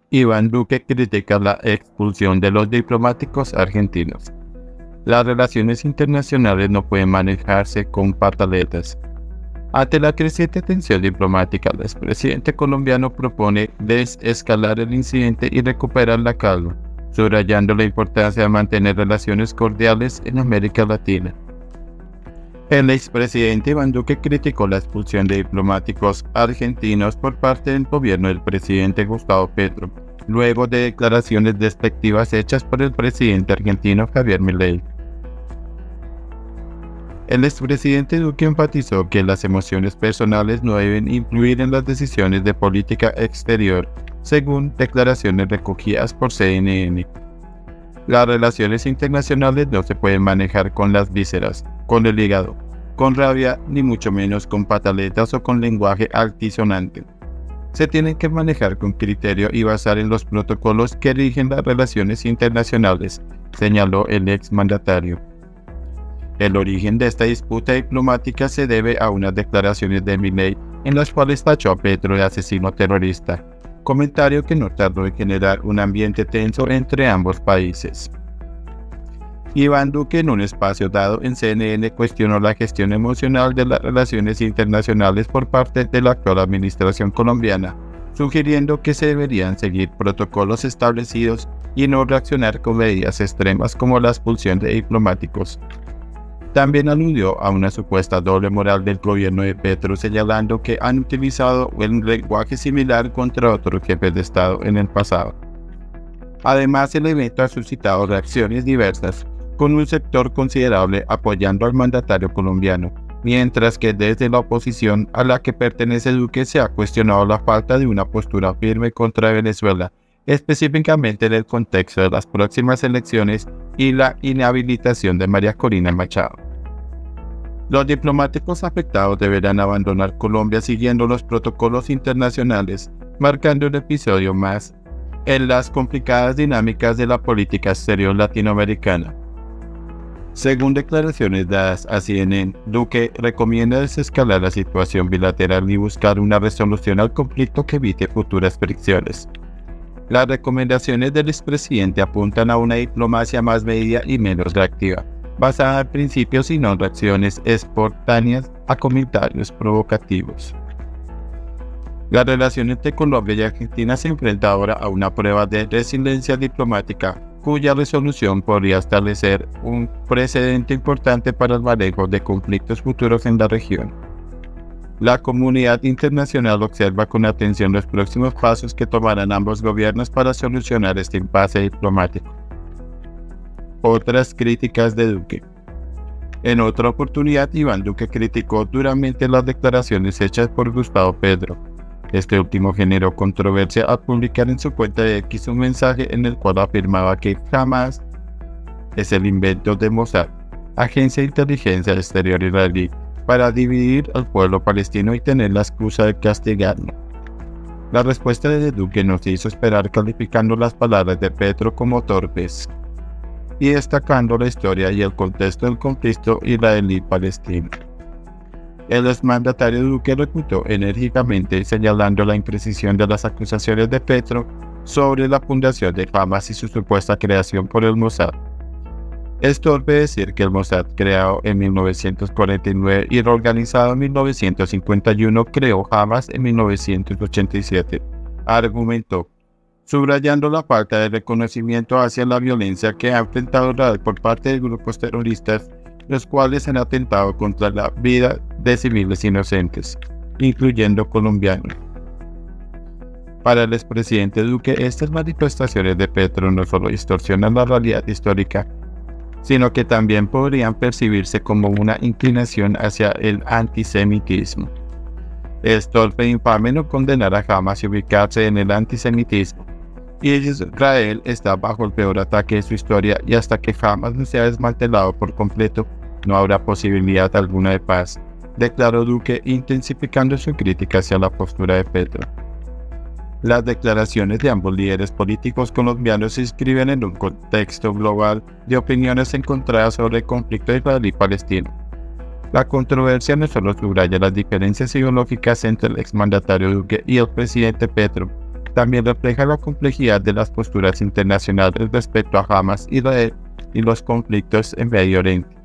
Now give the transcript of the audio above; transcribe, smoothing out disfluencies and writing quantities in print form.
Iván Duque critica la expulsión de los diplomáticos argentinos. Las relaciones internacionales no pueden manejarse con pataletas. Ante la creciente tensión diplomática, el expresidente colombiano propone desescalar el incidente y recuperar la calma, subrayando la importancia de mantener relaciones cordiales en América Latina. El expresidente Iván Duque criticó la expulsión de diplomáticos argentinos por parte del gobierno del presidente Gustavo Petro, luego de declaraciones despectivas hechas por el presidente argentino Javier Milei. El expresidente Duque enfatizó que las emociones personales no deben influir en las decisiones de política exterior, según declaraciones recogidas por CNN. Las relaciones internacionales no se pueden manejar con las vísceras, con el hígado, con rabia, ni mucho menos con pataletas o con lenguaje altisonante. Se tienen que manejar con criterio y basar en los protocolos que rigen las relaciones internacionales, señaló el exmandatario. El origen de esta disputa diplomática se debe a unas declaraciones de Milei en las cuales tachó a Petro de asesino terrorista, comentario que no tardó en generar un ambiente tenso entre ambos países. Iván Duque, en un espacio dado en CNN, cuestionó la gestión emocional de las relaciones internacionales por parte de la actual administración colombiana, sugiriendo que se deberían seguir protocolos establecidos y no reaccionar con medidas extremas como la expulsión de diplomáticos. También aludió a una supuesta doble moral del gobierno de Petro, señalando que han utilizado un lenguaje similar contra otros jefes de Estado en el pasado. Además, el evento ha suscitado reacciones diversas, con un sector considerable apoyando al mandatario colombiano, mientras que desde la oposición a la que pertenece Duque se ha cuestionado la falta de una postura firme contra Venezuela, específicamente en el contexto de las próximas elecciones y la inhabilitación de María Corina Machado. Los diplomáticos afectados deberán abandonar Colombia siguiendo los protocolos internacionales, marcando un episodio más en las complicadas dinámicas de la política exterior latinoamericana. Según declaraciones dadas a CNN, Duque recomienda desescalar la situación bilateral y buscar una resolución al conflicto que evite futuras fricciones. Las recomendaciones del expresidente apuntan a una diplomacia más medida y menos reactiva, basada en principios y no en reacciones espontáneas a comentarios provocativos. La relación entre Colombia y Argentina se enfrenta ahora a una prueba de resiliencia diplomática, cuya resolución podría establecer un precedente importante para el manejo de conflictos futuros en la región. La comunidad internacional observa con atención los próximos pasos que tomarán ambos gobiernos para solucionar este impasse diplomático. Otras críticas de Duque. En otra oportunidad, Iván Duque criticó duramente las declaraciones hechas por Gustavo Petro. Este último generó controversia al publicar en su cuenta de X un mensaje en el cual afirmaba que Hamas es el invento de Mossad, agencia de inteligencia exterior israelí, para dividir al pueblo palestino y tener la excusa de castigarlo. La respuesta de Duque no se hizo esperar, calificando las palabras de Petro como torpes y destacando la historia y el contexto del conflicto israelí-palestino. El exmandatario Duque refutó enérgicamente, señalando la imprecisión de las acusaciones de Petro sobre la fundación de Hamas y su supuesta creación por el Mossad. Es torpe decir que el Mossad, creado en 1949 y reorganizado en 1951, creó Hamas en 1987, argumentó, subrayando la falta de reconocimiento hacia la violencia que ha enfrentado Israel por parte de grupos terroristas, los cuales han atentado contra la vida de civiles inocentes, incluyendo colombianos. Para el expresidente Duque, estas manifestaciones de Petro no solo distorsionan la realidad histórica, sino que también podrían percibirse como una inclinación hacia el antisemitismo. Es torpe e infame no condenar a Hamas y ubicarse en el antisemitismo, y Israel está bajo el peor ataque de su historia, y hasta que Hamas no sea desmantelado por completo, no habrá posibilidad alguna de paz, declaró Duque, intensificando su crítica hacia la postura de Petro. Las declaraciones de ambos líderes políticos colombianos se inscriben en un contexto global de opiniones encontradas sobre el conflicto israelí-palestino. La controversia no solo subraya las diferencias ideológicas entre el exmandatario Duque y el presidente Petro, también refleja la complejidad de las posturas internacionales respecto a Hamas, Israel y los conflictos en Medio Oriente.